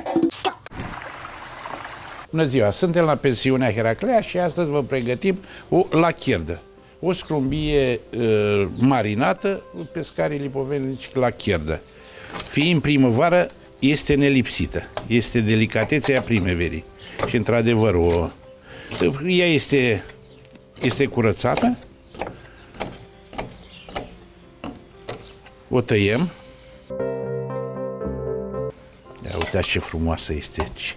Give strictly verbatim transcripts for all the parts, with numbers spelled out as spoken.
Bună ziua! Suntem la pensiunea Heraclea și astăzi vă pregătim o lachierdă. O scrumbie uh, marinată, pescarii lipoveni zic lachierdă. Fiind primăvară, este nelipsită. Este delicatețea primăverii. Și într-adevăr, o, ea este, este curățată. O tăiem. Ia uitați ce frumoasă este aici.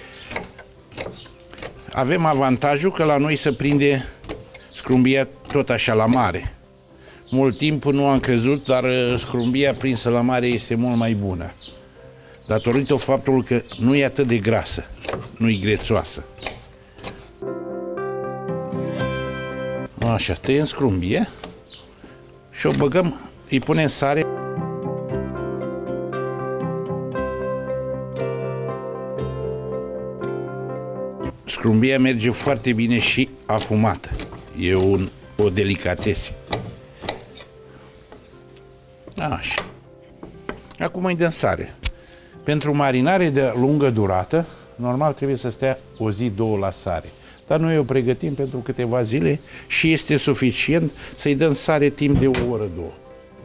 Avem avantajul că la noi se prinde scrumbia tot așa la mare. Mult timp nu am crezut, dar scrumbia prinsă la mare este mult mai bună. Datorită faptului că nu e atât de grasă, nu e grețoasă. Așa, tăiem scrumbie și o băgăm, îi punem sare. Scrumbia merge foarte bine și afumată. E un, o delicatese. Așa. Acum îi dăm sare. Pentru marinare de lungă durată, normal trebuie să stea o zi, două la sare. Dar noi o pregătim pentru câteva zile și este suficient să-i dăm sare timp de o oră, două.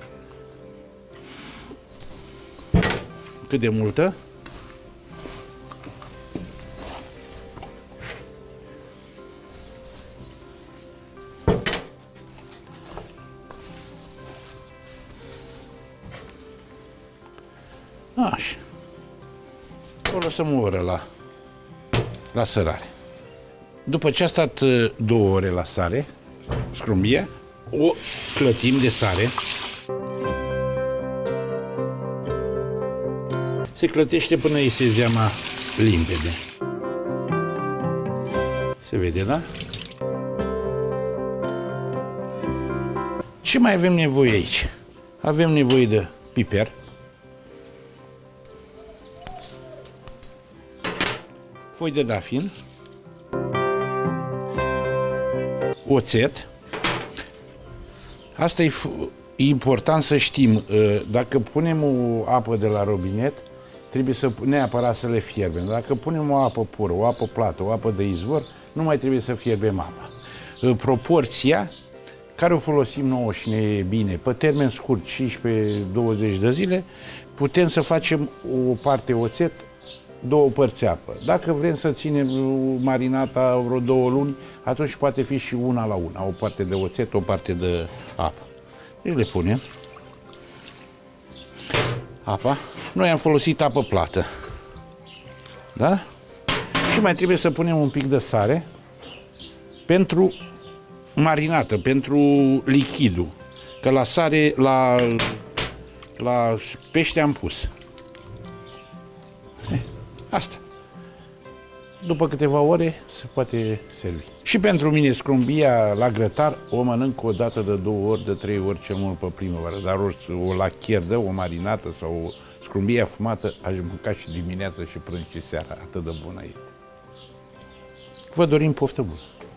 Cât de multă? Așa. O lăsăm o oră la, la sărare. După ce a stat două ore la sare, scrumbia, o clătim de sare. Se clătește până iese zeama limpede. Se vede, da? Ce mai avem nevoie aici? Avem nevoie de piper, foi de dafin, oțet. Asta e important să știm. Dacă punem o apă de la robinet, trebuie să neapărat să le fierbem. Dacă punem o apă pură, o apă plată, o apă de izvor, nu mai trebuie să fierbem apa. Proporția care o folosim nouă și ne e bine, pe termen scurt, cincisprezece douăzeci de zile, putem să facem o parte oțet, două părți apă. Dacă vrem să ținem marinata vreo două luni, atunci poate fi și una la una, o parte de oțet, o parte de apă. Deci le punem apa. Noi am folosit apă plată. Da? Și mai trebuie să punem un pic de sare pentru marinată, pentru lichidul. Că la sare, la, la pește am pus. Asta. După câteva ore se poate servi. Și pentru mine scrumbia la grătar o mănânc o dată de două ori, de trei ori cel mult pe primăvară. Dar o lachierdă, o marinată sau o scrumbie afumată aș mânca și dimineața și prânz și seara. Atât de bună este. Vă dorim poftă bună!